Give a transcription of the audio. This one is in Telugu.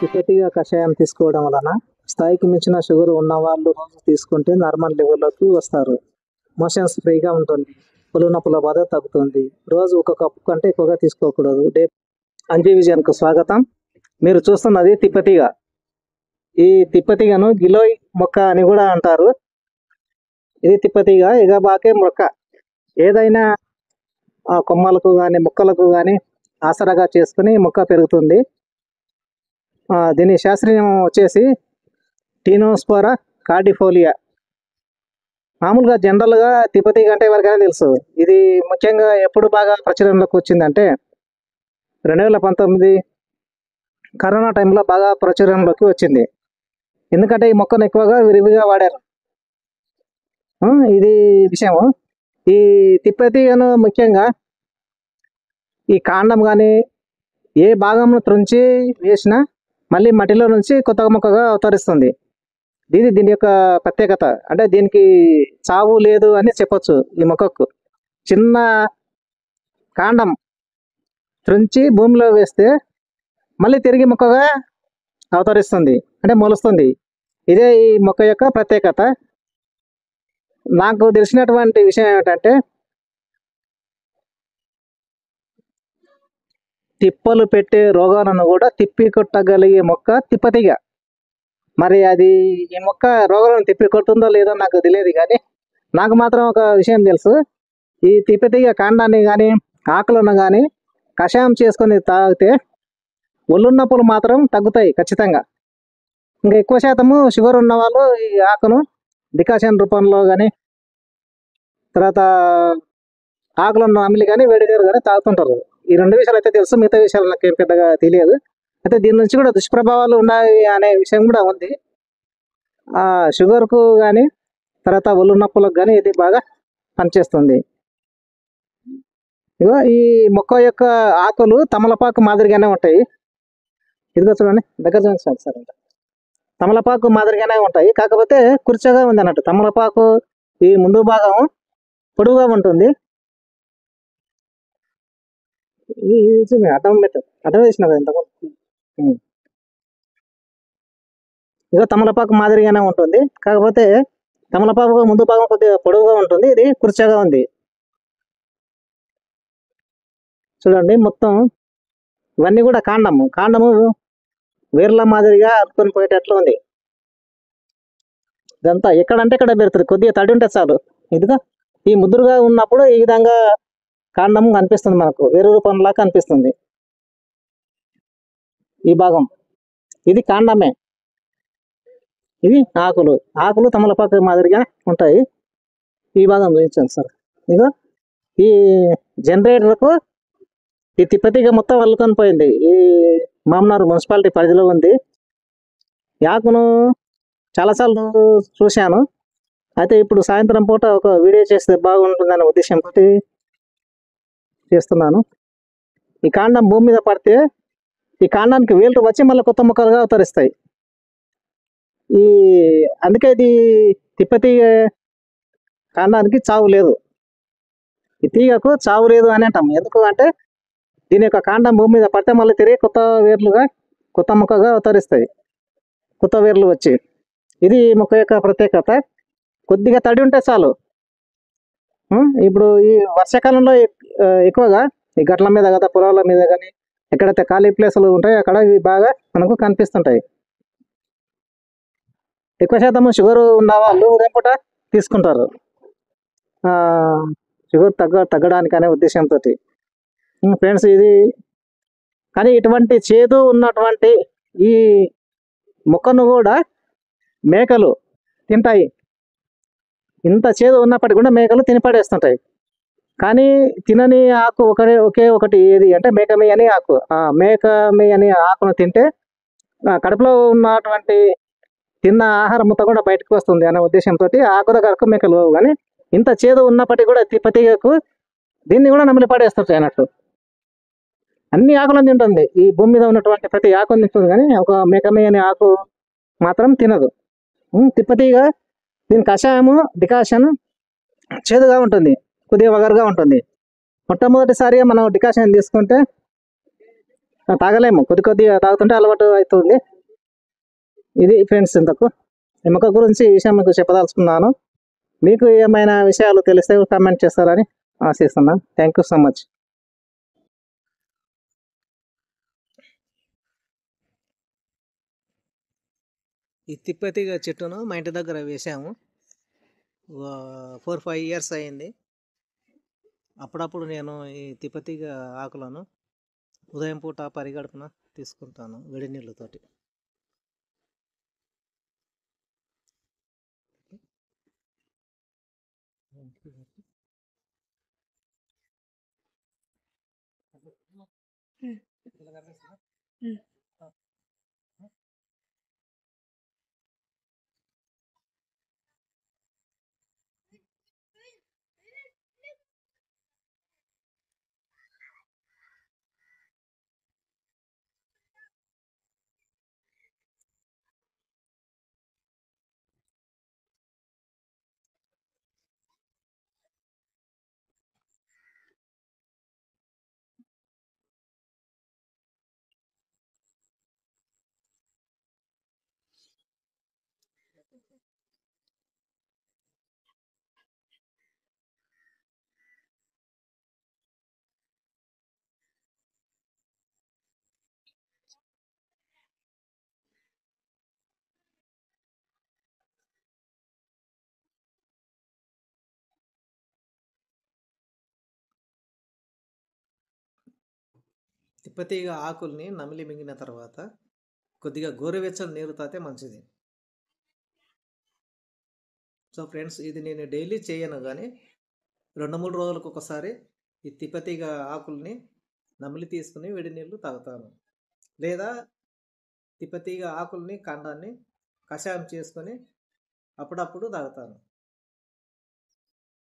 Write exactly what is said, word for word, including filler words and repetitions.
తిప్పతిగా కషాయం తీసుకోవడం వలన స్థాయికి మించిన షుగర్ ఉన్న వాళ్ళు రోజు తీసుకుంటే నార్మల్ లెవెల్లోకి వస్తారు. మోషన్స్ ఫ్రీగా ఉంటుంది. ఒళ్ళు నొప్పుల బాధ తగ్గుతుంది. రోజు ఒక కప్పు కంటే ఎక్కువగా తీసుకోకూడదు. డే అంజీ విజన్కు స్వాగతం. మీరు చూస్తున్నది తిప్పతిగ. ఈ తిప్పతిగను గిలోయ్ మొక్క అని కూడా అంటారు. ఇది తిప్పతిగ ఎగబాకే మొక్క. ఏదైనా ఆ కొమ్మలకు కానీ మొక్కలకు కానీ ఆసరాగా చేసుకుని మొక్క పెరుగుతుంది. ఆ, దీని శాస్త్రీయం వచ్చేసి టీనోస్పోరా కార్డిఫోలియా. మామూలుగా జనరల్గా తిప్పతిగ అంటే ఎవరికైనా తెలుసు. ఇది ముఖ్యంగా ఎప్పుడు బాగా ప్రచురణలోకి వచ్చిందంటే రెండు వేల పంతొమ్మిది కరోనా టైంలో బాగా ప్రచురణలోకి వచ్చింది. ఎందుకంటే ఈ మొక్కను ఎక్కువగా విరివిగా వాడారు. ఆ, ఇది విషయము. ఈ తిప్పతిగను ముఖ్యంగా ఈ కాండం కానీ ఏ భాగంలో త్రుంచి వేసినా మళ్ళీ మట్టిలో నుంచి కొత్త మొక్కగా అవతరిస్తుంది. ఇది దీని యొక్క ప్రత్యేకత. అంటే దీనికి చావు లేదు అని చెప్పొచ్చు. ఈ మొక్కకు చిన్న కాండం త్రుంచి భూమిలో వేస్తే మళ్ళీ తిరిగి మొక్కగా అవతరిస్తుంది, అంటే మొలుస్తుంది. ఇదే ఈ మొక్క యొక్క ప్రత్యేకత. నాకు తెలిసినటువంటి విషయం ఏమిటంటే తిప్పలు పెట్టే రోగాలను కూడా తిప్పి కొట్టగలిగే మొక్క తిప్పతిగ. మరి అది ఈ మొక్క రోగాలను తిప్పి కొడుతుందో లేదో నాకు తెలియదు, కానీ నాకు మాత్రం ఒక విషయం తెలుసు. ఈ తిప్పతిగ కాండాన్ని కానీ ఆకులను కానీ కషాయం చేసుకొని తాగితే ఒళ్ళు నొప్పులు మాత్రం తగ్గుతాయి ఖచ్చితంగా. ఇంకా ఎక్కువ శాతము షుగర్ ఉన్న వాళ్ళు ఈ ఆకును డికాషన్ రూపంలో కానీ తర్వాత ఆకులను అమిలి కానీ వేడినీరు కానీ తాగుతుంటారు. ఈ రెండు విషయాలు అయితే తెలుసు. మిగతా విషయాలు నాకు ఏం పెద్దగా తెలియదు. అయితే దీని నుంచి కూడా దుష్ప్రభావాలు ఉన్నాయి అనే విషయం కూడా ఉంది. ఆ షుగర్కు కానీ తర్వాత ఒళ్ళు నొప్పులకు కానీ ఇది బాగా పనిచేస్తుంది. ఇగో ఈ మొక్క యొక్క ఆకులు తమలపాకు మాదిరిగానే ఉంటాయి. ఇదిగో చూడండి, దగ్గర చూడండి సార్ సార్ అంటే తమలపాకు మాదిరిగానే ఉంటాయి. కాకపోతే కుర్చగా ఉంది అన్నట్టు. తమలపాకు ఈ ముందు భాగం పొడుగుగా ఉంటుంది. ఈ అడ్డం పెట్టు అడ్డం వేసిన కదా ఇంతకు. ఇక తమలపాకు మాదిరిగానే ఉంటుంది. కాకపోతే తమలపాకు ముందు భాగం కొద్దిగా పొడవుగా ఉంటుంది, ఇది కుర్చగా ఉంది. చూడండి, మొత్తం ఇవన్నీ కూడా కాండము కాండము వేర్ల మాదిరిగా అతుకొని పోయేటట్లు ఉంది. ఇదంతా ఎక్కడంటే ఎక్కడ పెడుతుంది, కొద్దిగా తడి ఉంటే చాలు. ఇదిగా ఈ ముద్దురుగా ఉన్నప్పుడు ఈ విధంగా కాండం కనిపిస్తుంది, మనకు వేరు రూపంలా కనిపిస్తుంది. ఈ భాగం ఇది కాండమే. ఇవి ఆకులు ఆకులు తమలపాకు మాదిరిగా ఉంటాయి. ఈ భాగం చూపించండి సార్. ఇదిగో ఈ జనరేటర్కు ఈ తిప్పతిగ మొత్తం అల్లుకొని పోయింది. ఈ మామనారు మున్సిపాలిటీ పరిధిలో ఉంది. ఈ ఆకును చాలాసార్లు చూశాను. అయితే ఇప్పుడు సాయంత్రం పూట ఒక వీడియో చేస్తే బాగుంటుందనే ఉద్దేశంతో చేస్తున్నాను. ఈ కాండం భూమి మీద పడితే ఈ కాండానికి వేలు వచ్చి మళ్ళీ కొత్త మొక్కలుగా అవతరిస్తాయి. ఈ అందుకే ఇది తిప్పతీగ కాండానికి చావు లేదు. ఈ తీగకు చావు లేదు అని అంటాం. ఎందుకు అంటే దీని యొక్క కాండం భూమి మీద పడితే మళ్ళీ తిరిగి కొత్త వేర్లుగా కొత్త మొక్కగా అవతరిస్తాయి, కొత్త వేర్లు వచ్చి. ఇది మొక్క యొక్క ప్రత్యేకత. కొద్దిగా తడి ఉంటే చాలు. ఇప్పుడు ఈ వర్షాకాలంలో ఎక్కువగా ఈ గట్ల మీద కదా పొలాల మీద కానీ ఎక్కడైతే ఖాళీ ప్లేసులు ఉంటాయో అక్కడ ఇవి బాగా మనకు కనిపిస్తుంటాయి. ఎక్కువ శాతం షుగర్ ఉన్న వాళ్ళు ఉదయం పూట తీసుకుంటారు, షుగర్ తగ్గ తగ్గడానికి అనే ఉద్దేశంతో. ఫ్రెండ్స్, ఇది కానీ ఇటువంటి చేదు ఉన్నటువంటి ఈ మొక్కను కూడా మేకలు తింటాయి. ఇంత చేదు ఉన్నప్పటికీ కూడా మేకలు తినిపడేస్తుంటాయి. కానీ తినని ఆకు ఒకటే ఒకే ఒకటి ఏది అంటే మేకమే అని ఆకు. ఆ మేకమే అని ఆకును తింటే కడుపులో ఉన్నటువంటి తిన్న ఆహారం మొత్తం కూడా బయటకు వస్తుంది అనే ఉద్దేశంతో ఆకు దగ్గరకు మేకలు. కానీ ఇంత చేదు ఉన్నప్పటికీ కూడా తిప్పతిగకు దీన్ని కూడా నమిలి పడేస్తుంటాయి అన్నట్టు. అన్ని ఆకులను తింటుంది, ఈ భూమి మీద ఉన్నటువంటి ప్రతి ఆకును తింటుంది, కానీ ఒక మేకమే అనే ఆకు మాత్రం తినదు. తిప్పతిగ దీని కషాయము డికాషన్ చేదుగా ఉంటుంది, కొద్దిగా వగరుగా ఉంటుంది. మొట్టమొదటిసారిగా మనం డికాషన్ తీసుకుంటే తాగలేము, కొద్ది కొద్దిగా తాగుతుంటే అలవాటు అవుతుంది. ఇది ఫ్రెండ్స్ ఇంతకు ఈ మొక్క గురించి ఈ విషయం మీకు చెప్పదలుచుకున్నాను. మీకు ఏమైనా విషయాలు తెలిస్తే కామెంట్ చేస్తారని ఆశిస్తున్నాను. Thank you so much. ఈ తిప్పతిగ చెట్టును మా ఇంటి దగ్గర వేసాము. ఫోర్ ఫైవ్ ఇయర్స్ అయింది. అప్పుడప్పుడు నేను ఈ తిప్పతిగ ఆకులను ఉదయం పూట పరిగడుపున తీసుకుంటాను వేడి నీళ్ళతోటి. తిప్పతీగ ఆకుల్ని నమిలి మింగిన తర్వాత కొద్దిగా గోరువెచ్చని నీరు తాగితే మంచిది. సో ఫ్రెండ్స్, ఇది నేను డైలీ చేయను, కానీ రెండు మూడు రోజులకు ఒకసారి ఈ తిప్పతీగ ఆకుల్ని నమిలి తీసుకుని వేడి నీళ్ళు తాగుతాను. లేదా తిప్పతీగ ఆకుల్ని కాండాన్ని కషాయం చేసుకొని అప్పుడప్పుడు తాగుతాను.